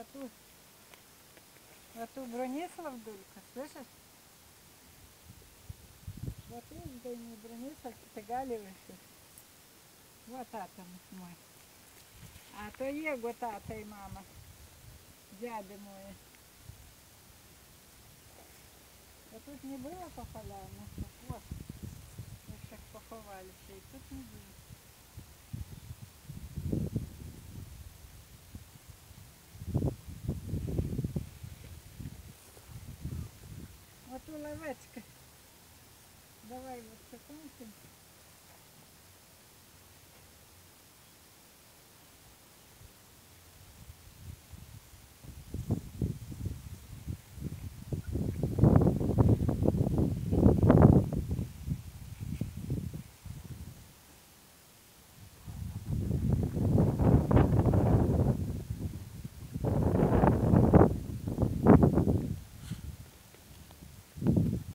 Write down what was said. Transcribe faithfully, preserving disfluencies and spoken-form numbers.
А тут, а тут Бронислав Дулька, слышишь? Вот видишь, да не Бронислав, Тегалі вийшов. Вот тата мой. А то його тата і мама. Дяди мої. А тут не было похоронено. Вот. Их всех поховали все, и тут не было. Вот у Ловецка. Давай вот закончим.